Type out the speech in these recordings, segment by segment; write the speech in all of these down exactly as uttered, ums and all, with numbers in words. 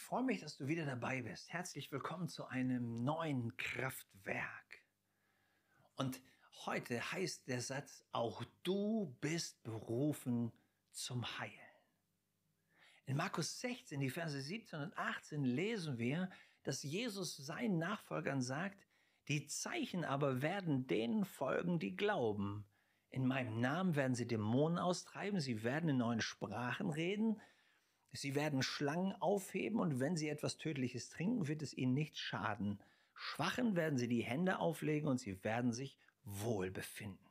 freue mich, dass du wieder dabei bist. Herzlich willkommen zu einem neuen Kraftwerk. Und heute heißt der Satz, auch du bist berufen zum Heilen. In Markus sechzehn, die Verse siebzehn und achtzehn lesen wir, dass Jesus seinen Nachfolgern sagt, die Zeichen aber werden denen folgen, die glauben. In meinem Namen werden sie Dämonen austreiben, sie werden in neuen Sprachen reden, sie werden Schlangen aufheben und wenn sie etwas Tödliches trinken, wird es ihnen nicht schaden. Schwachen werden sie die Hände auflegen und sie werden sich wohl befinden.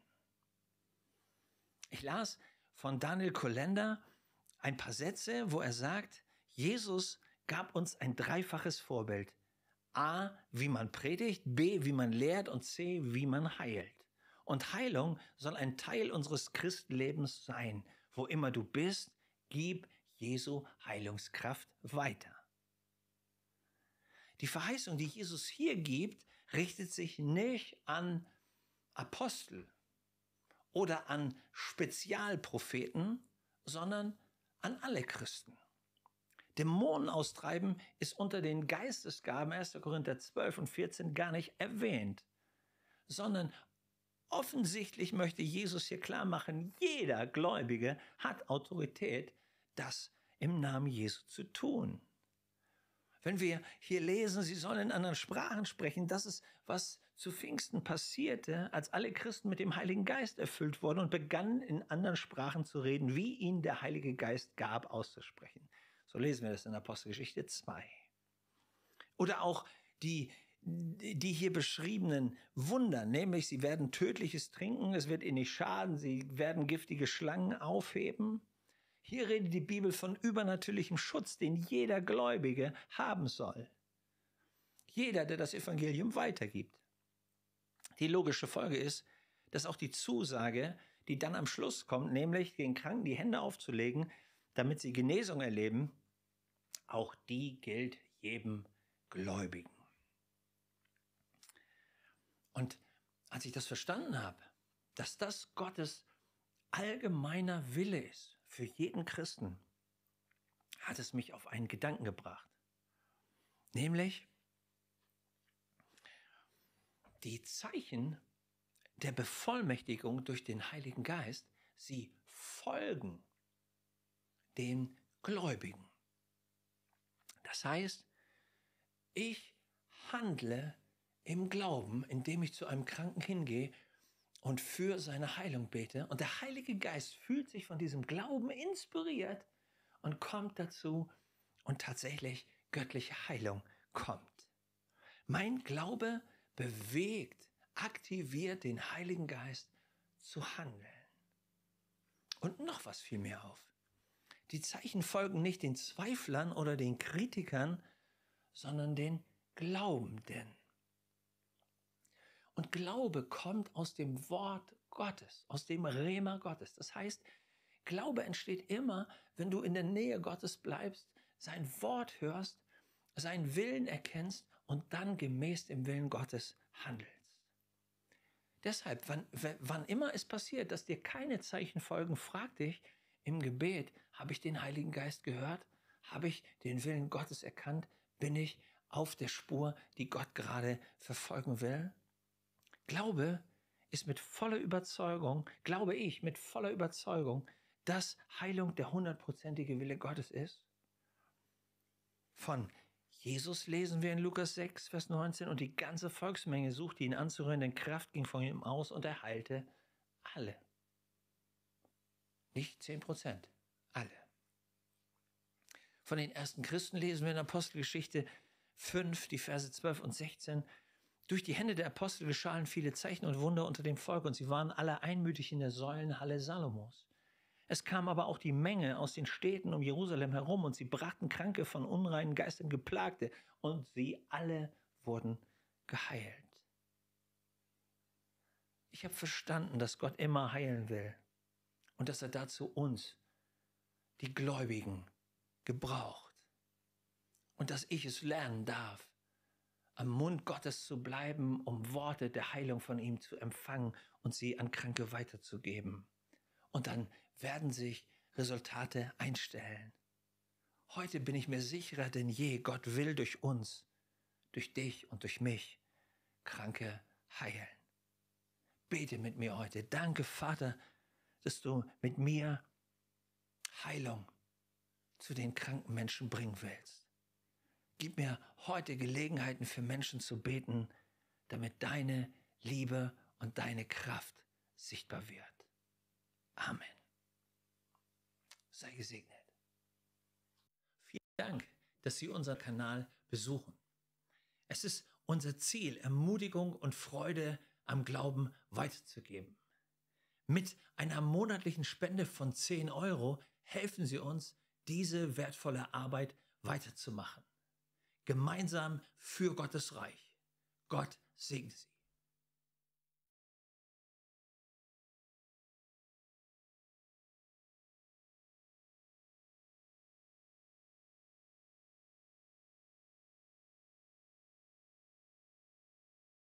Ich las von Daniel Kolender ein paar Sätze, wo er sagt, Jesus gab uns ein dreifaches Vorbild. A, wie man predigt, B, wie man lehrt und C, wie man heilt. Und Heilung soll ein Teil unseres Christenlebens sein. Wo immer du bist, gib Jesu Heilungskraft weiter. Die Verheißung, die Jesus hier gibt, richtet sich nicht an Apostel oder an Spezialpropheten, sondern an alle Christen. Dämonen austreiben ist unter den Geistesgaben erster Korinther zwölf und vierzehn gar nicht erwähnt, sondern offensichtlich möchte Jesus hier klar machen, jeder Gläubige hat Autorität, das im Namen Jesu zu tun. Wenn wir hier lesen, sie sollen in anderen Sprachen sprechen, das ist, was zu Pfingsten passierte, als alle Christen mit dem Heiligen Geist erfüllt wurden und begannen in anderen Sprachen zu reden, wie ihnen der Heilige Geist gab, auszusprechen. So lesen wir das in Apostelgeschichte zwei. Oder auch die, die hier beschriebenen Wunder, nämlich sie werden Tödliches trinken, es wird ihnen nicht schaden, sie werden giftige Schlangen aufheben. Hier redet die Bibel von übernatürlichem Schutz, den jeder Gläubige haben soll. Jeder, der das Evangelium weitergibt. Die logische Folge ist, dass auch die Zusage, die dann am Schluss kommt, nämlich den Kranken die Hände aufzulegen, damit sie Genesung erleben, auch die gilt jedem Gläubigen. Und als ich das verstanden habe, dass das Gottes allgemeiner Wille ist für jeden Christen, hat es mich auf einen Gedanken gebracht. Nämlich die Zeichen der Bevollmächtigung durch den Heiligen Geist, sie folgen den Gläubigen. Das heißt, ich handle im Glauben, indem ich zu einem Kranken hingehe und für seine Heilung bete. Und der Heilige Geist fühlt sich von diesem Glauben inspiriert und kommt dazu und tatsächlich göttliche Heilung kommt. Mein Glaube bewegt, aktiviert den Heiligen Geist zu handeln. Und noch was fiel mir auf. Die Zeichen folgen nicht den Zweiflern oder den Kritikern, sondern den Glaubenden. Und Glaube kommt aus dem Wort Gottes, aus dem Rema Gottes. Das heißt, Glaube entsteht immer, wenn du in der Nähe Gottes bleibst, sein Wort hörst, seinen Willen erkennst und dann gemäß dem Willen Gottes handelst. Deshalb, wann, wann immer es passiert, dass dir keine Zeichen folgen, frag dich im Gebet, habe ich den Heiligen Geist gehört? Habe ich den Willen Gottes erkannt? Bin ich auf der Spur, die Gott gerade verfolgen will? Glaube ist mit voller Überzeugung, glaube ich, mit voller Überzeugung, dass Heilung der hundertprozentige Wille Gottes ist. Von Jesus lesen wir in Lukas sechs, Vers neunzehn, und die ganze Volksmenge suchte ihn anzurühren, denn Kraft ging von ihm aus und er heilte alle. Nicht zehn Prozent, alle. Von den ersten Christen lesen wir in Apostelgeschichte fünf, die Verse zwölf und sechzehn. Durch die Hände der Apostel geschahen viele Zeichen und Wunder unter dem Volk und sie waren alle einmütig in der Säulenhalle Salomos. Es kam aber auch die Menge aus den Städten um Jerusalem herum und sie brachten Kranke, von unreinen Geistern Geplagte und sie alle wurden geheilt. Ich habe verstanden, dass Gott immer heilen will und dass er dazu uns, die Gläubigen, gebraucht und dass ich es lernen darf, am Mund Gottes zu bleiben, um Worte der Heilung von ihm zu empfangen und sie an Kranke weiterzugeben. Und dann werden sich Resultate einstellen. Heute bin ich mir sicherer denn je, Gott will durch uns, durch dich und durch mich Kranke heilen. Bete mit mir heute. Danke, Vater, dass du mit mir Heilung zu den kranken Menschen bringen willst. Gib mir heute Gelegenheiten für Menschen zu beten, damit deine Liebe und deine Kraft sichtbar wird. Amen. Sei gesegnet. Vielen Dank, dass Sie unseren Kanal besuchen. Es ist unser Ziel, Ermutigung und Freude am Glauben weiterzugeben. Mit einer monatlichen Spende von zehn Euro helfen Sie uns, diese wertvolle Arbeit weiterzumachen. Gemeinsam für Gottes Reich. Gott segne Sie.